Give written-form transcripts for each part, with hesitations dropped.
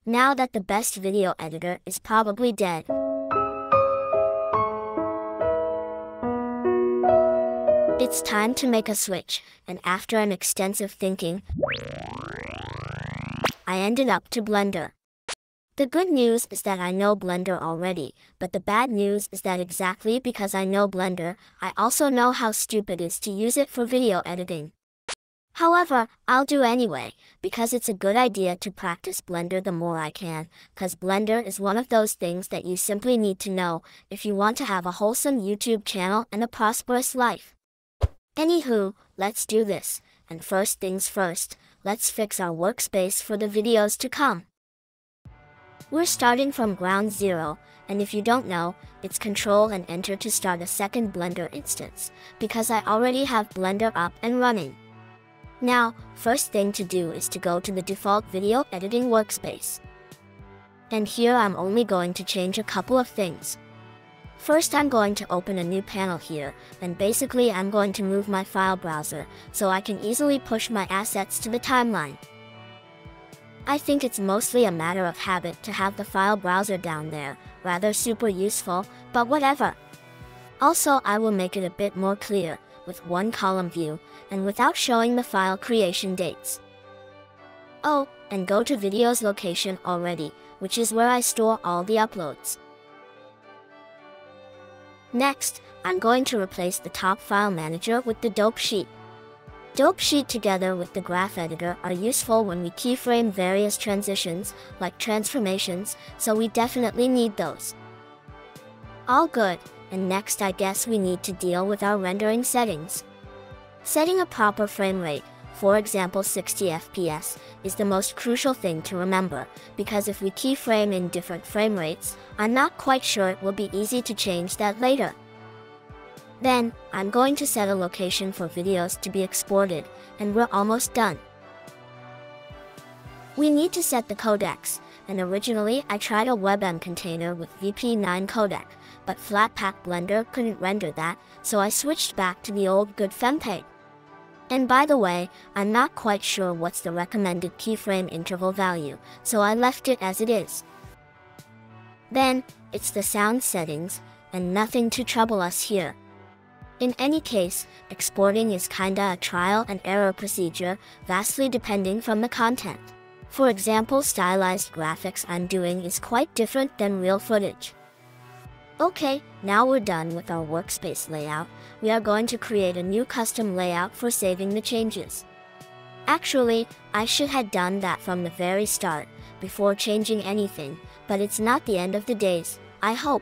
Now that the best video editor is probably dead. It's time to make a switch, and after an extensive thinking, I ended up to Blender. The good news is that I know Blender already, but the bad news is that exactly because I know Blender, I also know how stupid it is to use it for video editing. However, I'll do anyway, because it's a good idea to practice Blender the more I can, cause Blender is one of those things that you simply need to know if you want to have a wholesome YouTube channel and a prosperous life. Anywho, let's do this, and first things first, let's fix our workspace for the videos to come. We're starting from ground zero, and if you don't know, it's Control and Enter to start a second Blender instance, because I already have Blender up and running. Now, first thing to do is to go to the default video editing workspace. And here I'm only going to change a couple of things. First, I'm going to open a new panel here, and basically I'm going to move my file browser, so I can easily push my assets to the timeline. I think it's mostly a matter of habit to have the file browser down there, rather super useful, but whatever. Also, I will make it a bit more clear, with one column view, and without showing the file creation dates. Oh, and go to videos location already, which is where I store all the uploads. Next, I'm going to replace the top file manager with the dope sheet. Dope sheet together with the graph editor are useful when we keyframe various transitions, like transformations, so we definitely need those. All good. And next I guess we need to deal with our rendering settings. Setting a proper frame rate, for example 60 FPS, is the most crucial thing to remember, because if we keyframe in different frame rates, I'm not quite sure it will be easy to change that later. Then, I'm going to set a location for videos to be exported, and we're almost done. We need to set the codecs, and originally I tried a WebM container with VP9 codec, but Flatpak Blender couldn't render that, so I switched back to the old good FempEG. And by the way, I'm not quite sure what's the recommended keyframe interval value, so I left it as it is. Then, it's the sound settings, and nothing to trouble us here. In any case, exporting is kinda a trial and error procedure, vastly depending from the content. For example, stylized graphics I'm doing is quite different than real footage. Okay, now we're done with our workspace layout, we are going to create a new custom layout for saving the changes. Actually, I should have done that from the very start, before changing anything, but it's not the end of the days, I hope.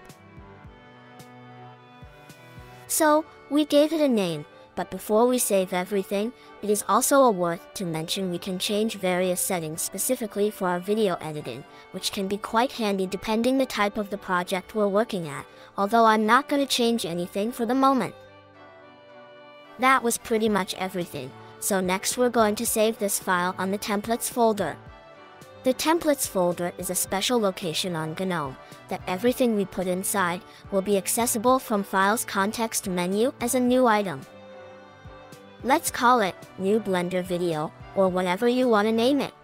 So, we gave it a name, but before we save everything, it is also worth to mention we can change various settings specifically for our video editing, which can be quite handy depending the type of the project we're working at, although I'm not going to change anything for the moment. That was pretty much everything, so next we're going to save this file on the templates folder. The templates folder is a special location on GNOME, that everything we put inside will be accessible from Files context menu as a new item. Let's call it New Blender Video, or whatever you want to name it.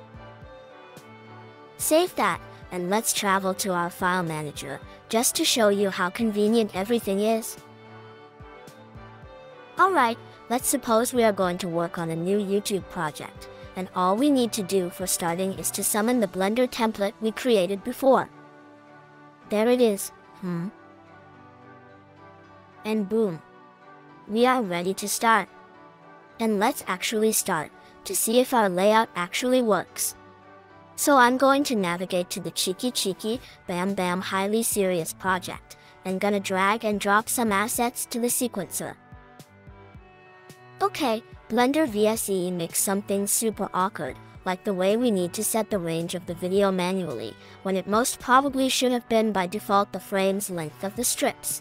Save that, and let's travel to our file manager, just to show you how convenient everything is. Alright, let's suppose we are going to work on a new YouTube project, and all we need to do for starting is to summon the Blender template we created before. There it is, and boom. We are ready to start. And let's actually start, to see if our layout actually works. So I'm going to navigate to the cheeky bam bam highly serious project, and gonna drag and drop some assets to the sequencer. Okay, Blender VSE makes some things super awkward, like the way we need to set the range of the video manually, when it most probably should have been by default the frame's length of the strips.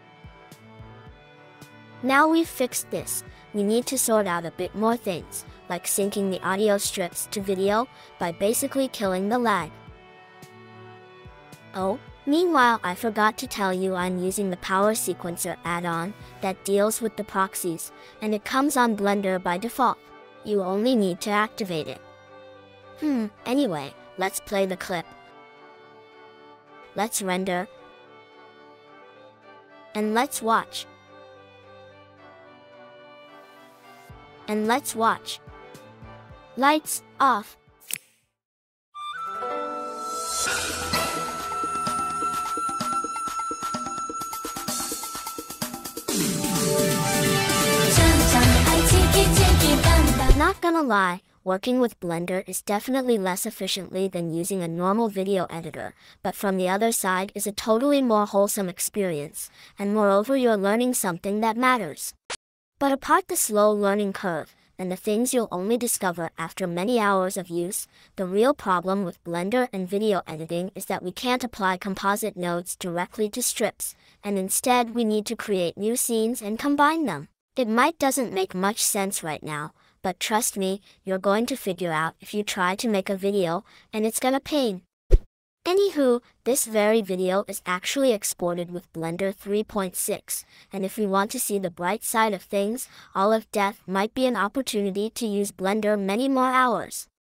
Now we've fixed this, we need to sort out a bit more things, like syncing the audio strips to video, by basically killing the lag. Oh, meanwhile I forgot to tell you I'm using the Power Sequencer add-on, that deals with the proxies, and it comes on Blender by default. You only need to activate it. Anyway, Let's play the clip. Let's render. And let's watch. And let's watch. Lights off. Not gonna lie, working with Blender is definitely less efficiently than using a normal video editor, but from the other side is a totally more wholesome experience, and moreover you're learning something that matters. But apart the slow learning curve, and the things you'll only discover after many hours of use, the real problem with Blender and video editing is that we can't apply composite nodes directly to strips, and instead we need to create new scenes and combine them. It might doesn't make much sense right now, but trust me, you're going to figure out if you try to make a video, and it's gonna pain. Anywho, this very video is actually exported with Blender 3.6, and if we want to see the bright side of things, all of death might be an opportunity to use Blender many more hours.